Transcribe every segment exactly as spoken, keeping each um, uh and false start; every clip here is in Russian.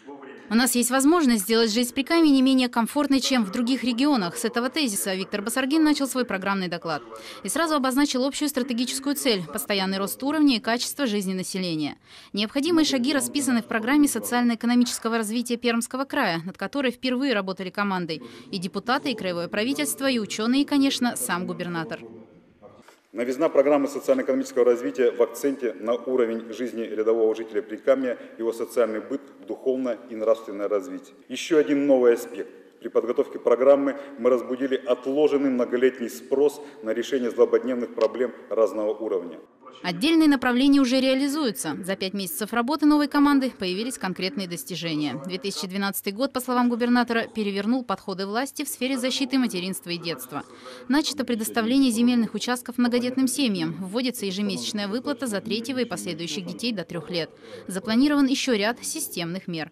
У нас есть возможность сделать жизнь в Прикамье не менее комфортной, чем в других регионах. С этого тезиса Виктор Басаргин начал свой программный доклад. И сразу обозначил общую стратегическую цель – постоянный рост уровня и качества жизни населения. Необходимые шаги расписаны в программе социально-экономического развития Пермского края, над которой впервые работали командой и депутаты, и краевое правительство, и ученые, и, конечно, сам губернатор. Новизна программы социально-экономического развития в акценте на уровень жизни рядового жителя Прикамья, его социальный быт, духовное и нравственное развитие. Еще один новый аспект. При подготовке программы мы разбудили отложенный многолетний спрос на решение злободневных проблем разного уровня. Отдельные направления уже реализуются. За пять месяцев работы новой команды появились конкретные достижения. две тысячи двенадцатый год, по словам губернатора, перевернул подходы власти в сфере защиты материнства и детства. Начато предоставление земельных участков многодетным семьям. Вводится ежемесячная выплата за третьего и последующих детей до трех лет. Запланирован еще ряд системных мер.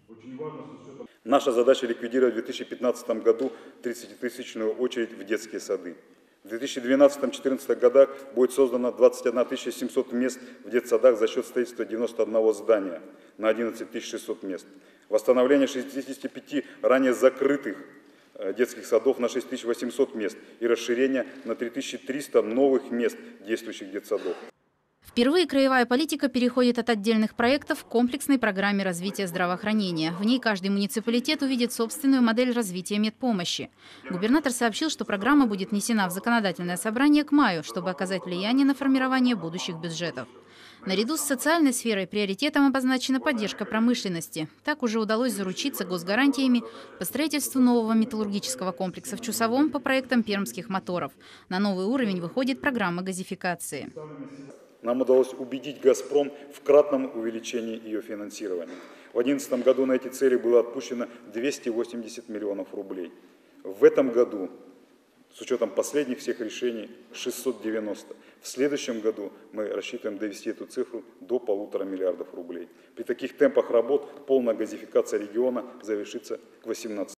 Наша задача ликвидировать в две тысячи пятнадцатом году тридцатитысячную очередь в детские сады. В две тысячи двенадцатом — две тысячи четырнадцатом годах будет создано двадцать одна тысяча семьсот мест в детсадах за счет строительства девяноста одного здания на одиннадцать тысяч шестьсот мест. Восстановление шестидесяти пяти ранее закрытых детских садов на шесть тысяч восемьсот мест и расширение на три тысячи триста новых мест действующих детсадов. Впервые краевая политика переходит от отдельных проектов к комплексной программе развития здравоохранения. В ней каждый муниципалитет увидит собственную модель развития медпомощи. Губернатор сообщил, что программа будет внесена в законодательное собрание к маю, чтобы оказать влияние на формирование будущих бюджетов. Наряду с социальной сферой приоритетом обозначена поддержка промышленности. Так уже удалось заручиться госгарантиями по строительству нового металлургического комплекса в Чусовом по проектам пермских моторов. На новый уровень выходит программа газификации. Нам удалось убедить «Газпром» в кратном увеличении ее финансирования. В две тысячи одиннадцатом году на эти цели было отпущено двести восемьдесят миллионов рублей. В этом году, с учетом последних всех решений, шестьсот девяносто. В следующем году мы рассчитываем довести эту цифру до полутора миллиардов рублей. При таких темпах работ полная газификация региона завершится к две тысячи восемнадцатому.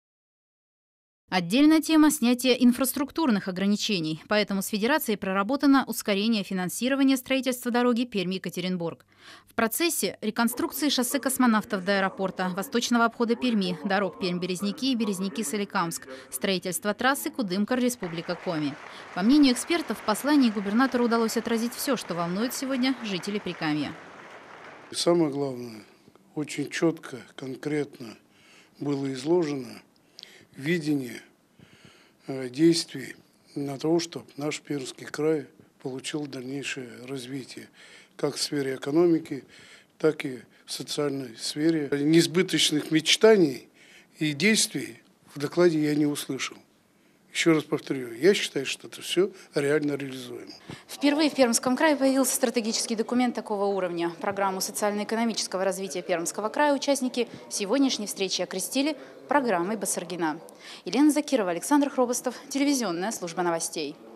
Отдельная тема – снятие инфраструктурных ограничений. Поэтому с Федерацией проработано ускорение финансирования строительства дороги Перми-Екатеринбург. В процессе реконструкции шоссе космонавтов до аэропорта, восточного обхода Перми, дорог Пермь-Березники и Березники-Соликамск, строительство трассы Кудымкар-Республика Коми. По мнению экспертов, в послании губернатору удалось отразить все, что волнует сегодня жителей Прикамья. Самое главное, очень четко, конкретно было изложено видение э, действий на то, чтобы наш Пермский край получил дальнейшее развитие как в сфере экономики, так и в социальной сфере. Несбыточных мечтаний и действий в докладе я не услышал. Еще раз повторю, я считаю, что это все реально реализуемо. Впервые в Пермском крае появился стратегический документ такого уровня. Программу социально-экономического развития Пермского края участники сегодняшней встречи окрестили программой Басаргина. Елена Закирова, Александр Хробостов, телевизионная служба новостей.